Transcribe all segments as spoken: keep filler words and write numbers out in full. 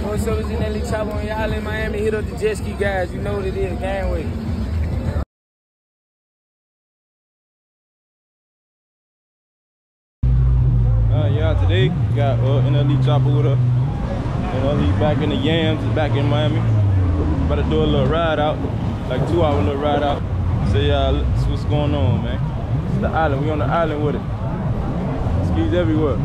What's up, it's N L E Choppa. When y'all in Miami, hit up the jet ski guys. You know what it is. Can't wait. Uh, yeah, today we got uh, N L E Choppa with us. You know, he's back in the Yams, back in Miami. About to do a little ride out, like two hour little ride out. So yeah, let's see what's going on, man. It's the island, we on the island with it. Skis everywhere.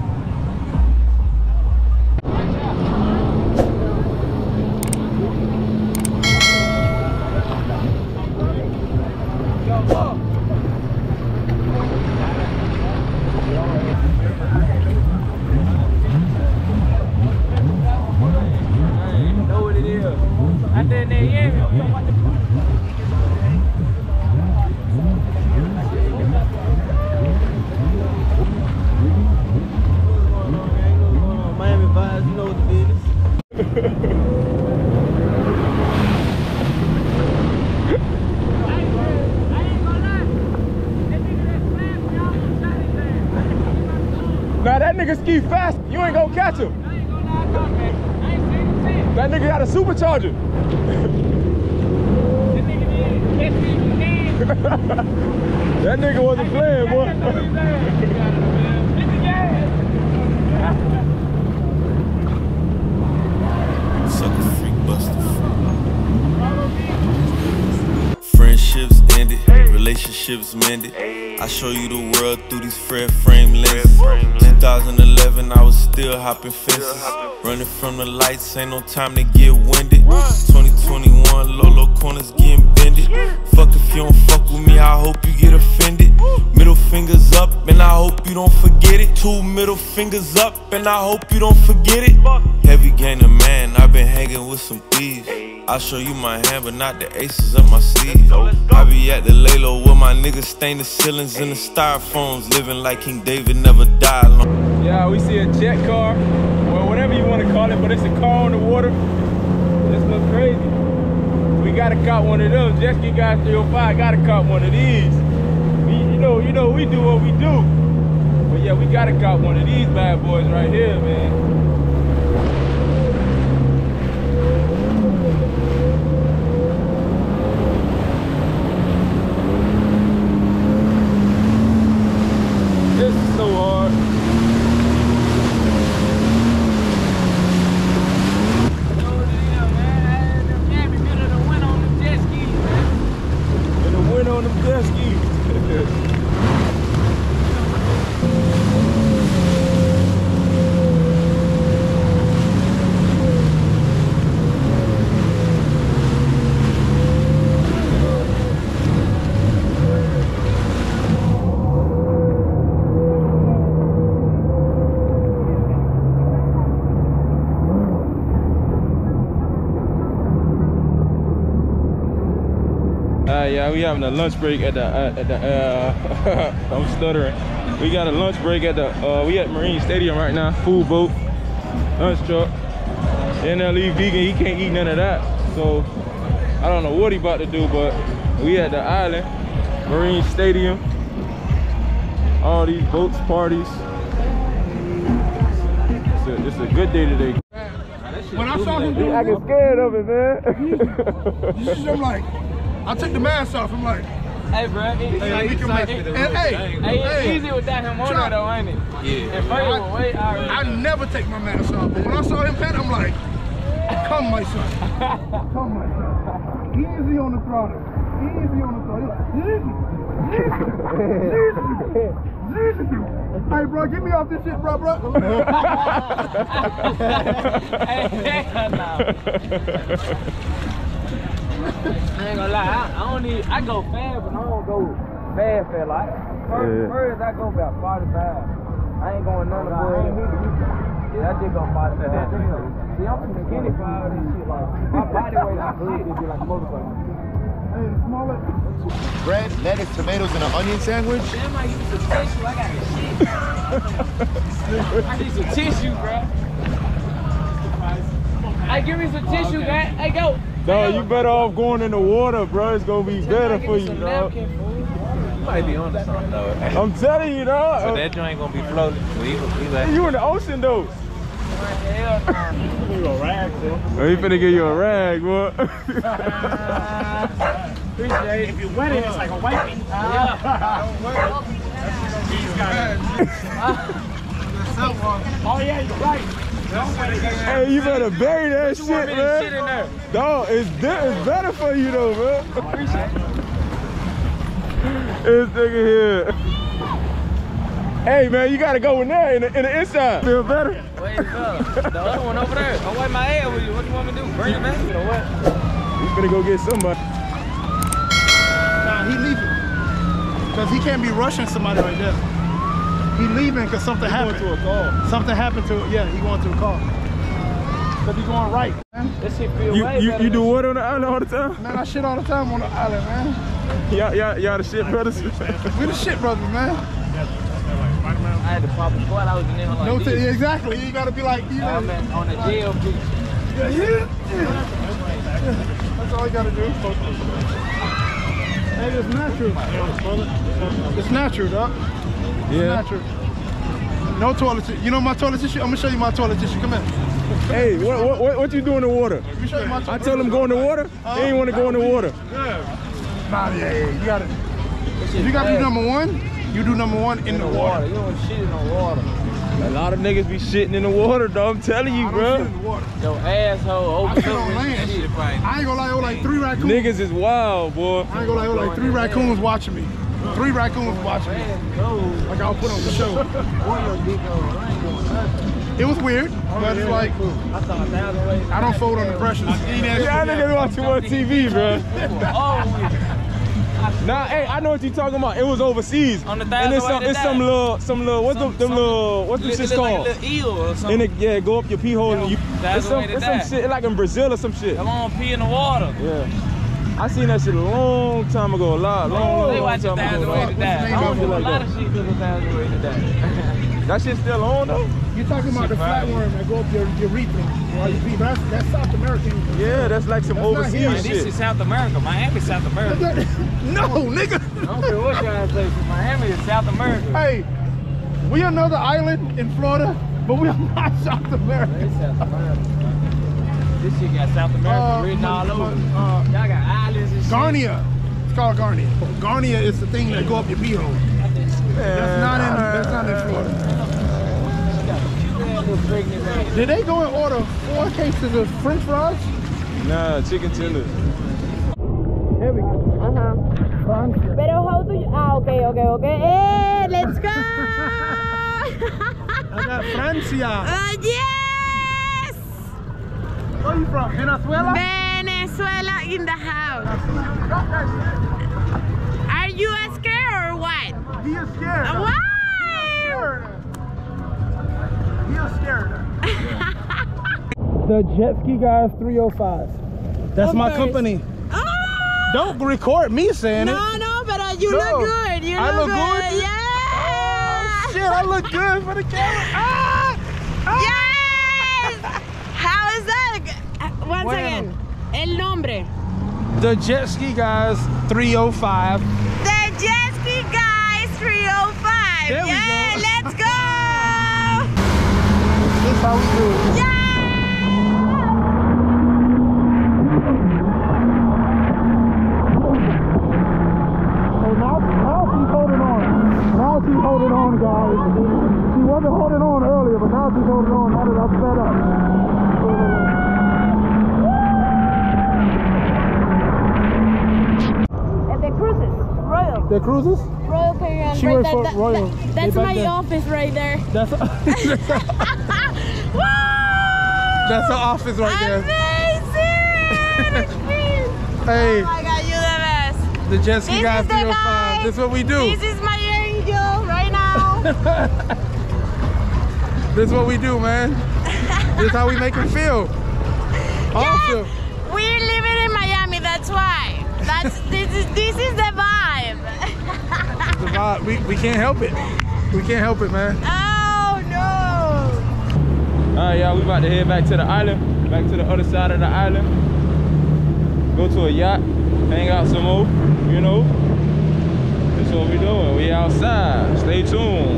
Now that nigga ski fast, you ain't gonna catch him. I ain't gonna lie, no, man. I ain't seen him since. That nigga got a supercharger. That nigga did catch me in the hand. That nigga wasn't playing, boy. Sucker freak buster. Friendships ended, relationships mended. I show you the world through these Fred frame lenses. twenty eleven, I was still hopping fences. Running from the lights, ain't no time to get winded. twenty twenty-one, Lolo corners getting bended. Fuck if you don't fuck with me, I hope you get offended. Middle fingers up, and I hope you don't forget it. Two middle fingers up, and I hope you don't forget it. Heavy gainer man, I've been hanging with some thieves. I'll show you my hand, but not the aces up my sleeve. I be at the lay low where my niggas stain the ceilings and the styrofoams, living like King David never died long. Yeah, we see a jet car, or whatever you want to call it, but it's a car on the water. This looks crazy. We gotta cop one of those. Jet ski guys three oh five gotta cop one of these. We, you know, you know, we do what we do. But yeah, we gotta cop one of these bad boys right here, man. This is so hard. On them jet skis. Uh, yeah, we having a lunch break at the uh, at the. Uh, I'm stuttering. We got a lunch break at the. Uh, we at Marine Stadium right now. Food boat, lunch truck. N L E vegan. He can't eat none of that. So I don't know what he about to do, but we at the island, Marine Stadium. All these boats, parties. It's a, it's a good day today. When I saw him, He acting scared of it, man. I'm like. I took the mask off. I'm like, hey, bro, it, hey, like, we can make it. And, hey, hey, it's hey, easy without him on there, though, ain't it? Yeah. And first, I, wait, I, I never take my mask off, but when I saw him pat, I'm like, come, my son. Come, my son. Easy on the throttle. Easy on the throttle. Easy. Easy. Easy. Hey, bro, get me off this shit, bro, bro. Hey, hell no. I ain't gonna lie, I, I don't need, I go fast, but I don't go fast, fast. Like, first, Yeah. first I go about forty-five. I ain't going none of the boys. Yeah, I just go forty-five. See, I'm finna get it for all this shit. Like, my body weight is good, it'd be like a motherfucker. Hey, smaller. Bread, lettuce, tomatoes, and an onion sandwich. Damn, I use some tissue, I got shit. I need some tissue, bro. Hey, give me some tissue, man. Hey, go. No, you better off going in the water, bro. It's gonna be better for you, dog. You might be on to something, though. I'm telling you, dog. So that joint gonna be floating. We, we like, You in the ocean, though. Hell no. we gonna ride Oh, he finna give you a rag, boy. Appreciate it. If you wet it, it's like a wiping. Yeah. Oh yeah, you're right. Hey, you better bury that you shit, want me to man. shit in there? Dog, it's, it's better for you though, man. Appreciate it. This nigga here. Hey, man, you gotta go in there in the, in the inside. Feel better? Wait, better. The other one over there. I'll wipe my head with you. What do you want me to do? Bring it back? Or what? You finna go get somebody. Nah, he leaving. Because he can't be rushing somebody right there. He leaving because something He happened. going to a call. Something happened to it. Yeah, he going to a call. Because he's going right, man. This shit feel You, way you, better you do than- what on the island all the time? Man, I shit all the time on the island, man. Y'all, y'all, y'all the shit brothers? We the shit brothers, man. I had to pop a squat. I was in there like No, this. t exactly. You gotta be like, you know. I'm in- on the jail beach. Yeah, yeah, yeah. That's all you gotta do. Hey, it's natural. It's natural, dog. It's Yeah. natural. No toilet tissue. You know my toilet tissue? I'm gonna show you my toilet tissue. Come here. Hey, what, what, what, what you do in the water? Let me show you my toilet I told him go in the water. He ain't want to go in the water. Nah, yeah, yeah. You gotta. If you gotta do number one, you do number one in, In the, the water. water. You don't shit in the water. A lot of niggas be shitting in the water, dog. I'm telling you, I don't bro. shit in the water. Your asshole I shit on open land. shit. I ain't gonna lie, it was like three raccoons. Niggas is wild, boy. I ain't gonna lie, it was like three raccoons watching me. Three raccoons watching me. Like I'll put on the show. It was weird, but it's like, I don't fold under pressure. Y'all niggas watch too much T V, bro. Nah, hey, I know what you talking about. It was overseas. On the and it's some, thousand it's some little, some little, what's Some- the, them some- little, what's this shit It look called? like a little eel or And something. it, yeah, go up your pee hole and you, That's it's the some, way to it's some die. shit, like in Brazil or some shit. Come on, pee in the water. Yeah. I seen that shit a long time ago, a lot, long, long, They long watch a time thousand ago. way to die. I don't do a like lot that. of shit because a thousand way to die. That shit still on though? You're talking about the flatworm that go up your urethra while you pee. That's, that's South American. Yeah, that's like some That's not overseas here. Man, this shit. is South America. Miami, South America. No, nigga. I don't care what y'all say. Miami is South America. Hey, we another island in Florida, but we are not South America. It's South America. This shit got South America Uh, written all over. uh, Y'all got islands and shit. Garnia. It's called Garnia. Garnia is the thing that go up your pee hole. That's not in. That's not in Florida. Did they go and order four cases of French fries? Nah, chicken tenders. Here we go. Uh-huh. Francia. Pero how do you... Ah, okay, okay, okay. Hey, let's go! I got Francia. Uh, yes! Where you from? Venezuela? Venezuela in the house. Are you scared or what? He is scared. Why? He is scared. The Jet Ski Guys three oh five. That's my Okay. company. Oh! Don't record me saying it. No, no, but uh, you No. look good. You I look, look good? Yeah! Oh, shit, I look good for the camera. Ah! Ah! Yes! How is that? Uh, Once Bueno. again, el nombre. The Jet Ski Guys three oh five. The Jet Ski Guys three oh five. There we yeah, go. let's go! This is how we do it. Yeah! So now, now she's holding on. Now she's holding on, guys. She wasn't holding on earlier, but now she's holding on. Now that I'm set up. Uh, the cruises, Royal. The cruises? Royal Caribbean. She right works there. for That- Royal. that- They that's back my there. office right there. That's Woo! that's the office right there. Amazing! Hey, Oh my god, you the best. the Jet Ski This Guys is the three oh five. guy. This is what we do. This is my angel right now. This is what we do, man. This is how we make him feel. Awesome. We're living in Miami, that's why. That's this is this is the vibe. The vibe. We, we can't help it. We can't help it, man. Oh no! All right, y'all, we about to head back to the island, back to the other side of the island. Go to a yacht, hang out some more, you know. That's what we doing. We outside. Stay tuned.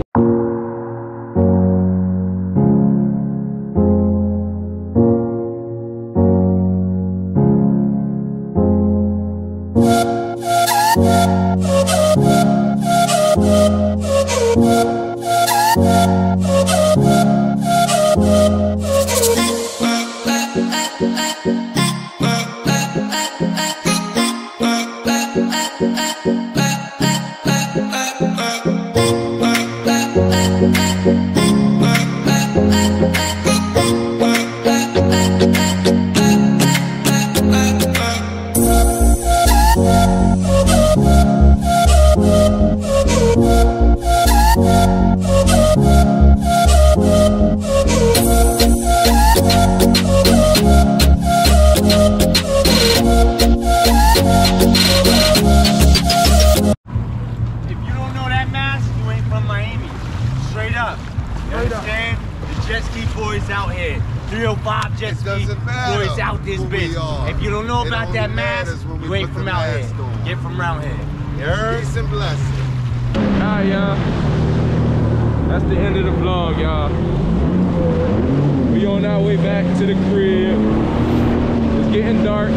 five jet It ski doesn't matter boys out this who we bitch. are. If you don't know It about only that mask, matters when we you ain't put from the out here. mask on. Get from around here. You heard? Peace and blessings. Alright, y'all. That's the end of the vlog, y'all. We on our way back to the crib. It's getting dark.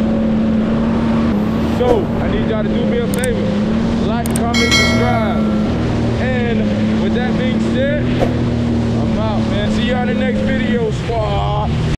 So, I need y'all to do me a favor. Like, comment, subscribe. And with that being said, I'm out, man. See y'all in the next video, squad.